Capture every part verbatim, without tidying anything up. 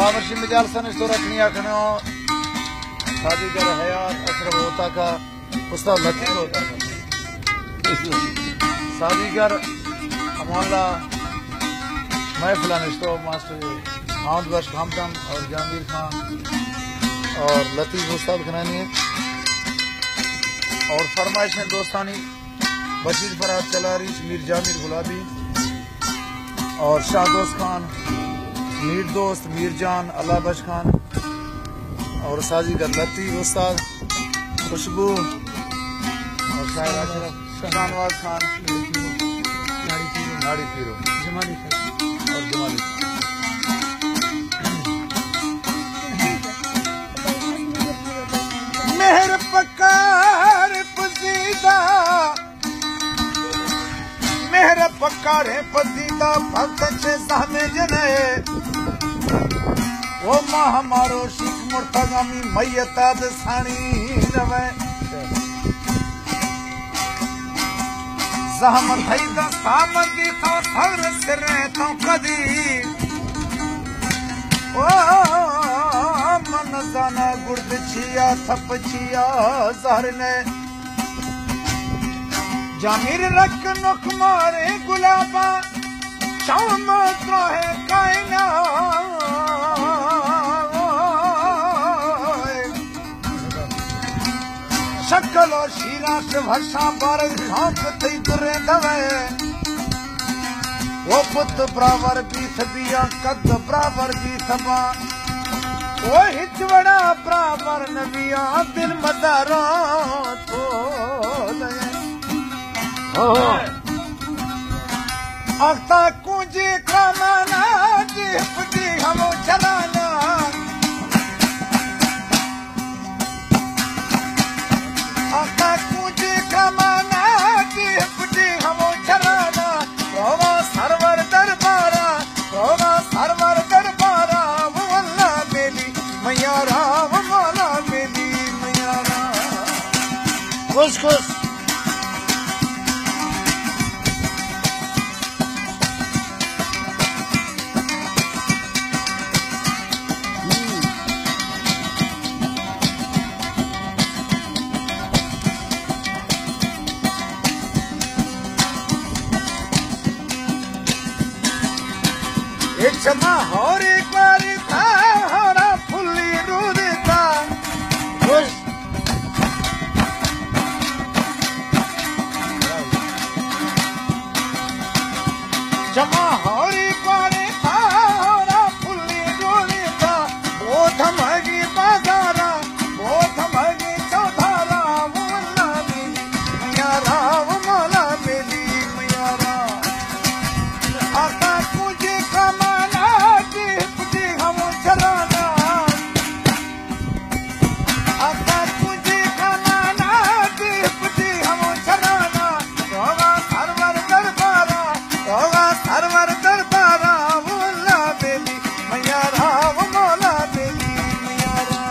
बावर्ची मिजाल सन तो रखनी आखने शादी कर हयात अशरफ होता का उस्ताद लतीफ होता का शादीगर अमोल्ला महफिला निश्तो मास्टर हाउद बश खामदम और जहांगीर खान और लतीफ उस्ताद खनानी और फरमाइशें दोस्तानी बशीर फराज चलारी मीर जामिर गुलाबी और शाहदोस्त खान मीर दोस्त मीर जान अल्लाह बश खान और साजीगर लतीफ उस्ताद खुशबू और शायर अशरफ शाहनवाज खान नाड़ी पीरो जमाली और जमाली मेहर पकार पसीदा मेहर पकार है पसीदा भक्त से सामने जने वो मां हमारो शीख मुर्तगामी मैयताद सानी रवे सहमत है दा सामंदी तो सर सिरे तो कदी ओ मन जाना गुर्द छिया थप छिया जहर ने जामिर रख नुख मारे गुलाबा शाम तो है कायना शक्ल और शीरा के भरसा पर झांक थी दुरे दवे वो पुत बराबर भी थबिया कद बराबर भी थबा वो हिचवड़ा बराबर नबिया दिल मदारो तो अख्ता कूंजी करामाना जिपटी हम चलाना अख्ता कूंजी करामाना जिपटी हम चलाना रोवा सरवर दरबारा रोवा सरवर दरबारा वो अल्लाह मेली मैयारा वो मौला मेली मैयारा खुश खुश क्षमा और एक बार था हरा फुल्ली दूध था क्षमा और एक बार था हरा फुल्ली दूध था वो थमगी बाजारा वो थमगी चौधारा वो अल्लाह मेली मैयारा वो मौला मेली मैयारा आका कुंजी करामाना जिपटी हम चलाना आका कुंजी करामाना जिपटी हम चलाना रोगा सरवर दरबारा रोगा सरवर दरबारा वो अल्लाह मेली मैयारा वो मौला मेली मैयारा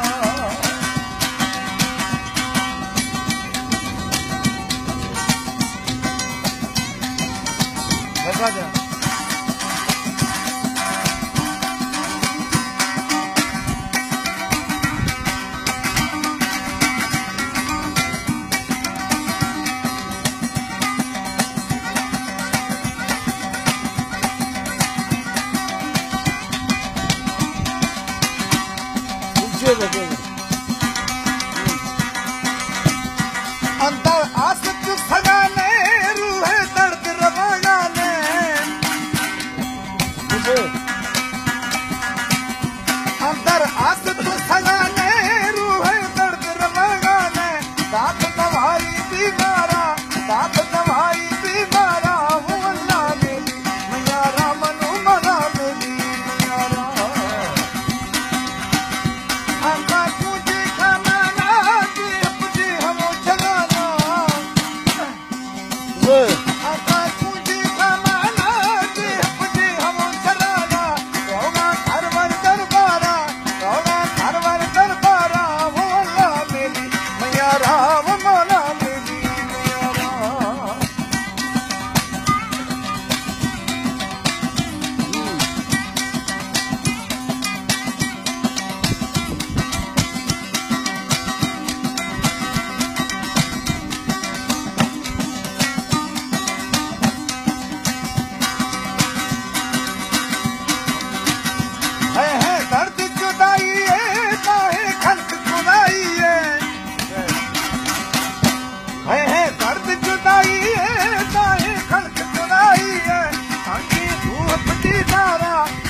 लगा जा अंतर आसत सगाने रूह दर्द रवाने अंतर आसत सगाने रूह दर्द रवाने साथ तुम्हारी बीमारा साथ तुम्हारी बीमारा वो अल्लाह मेली मैयारा मनु मना मेली मैयारा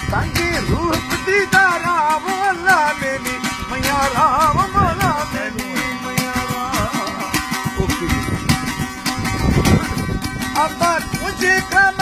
संगी रूप दीदारा मोला मेरी मैया राम मोला मेरी मैया राम। अब मुझे कम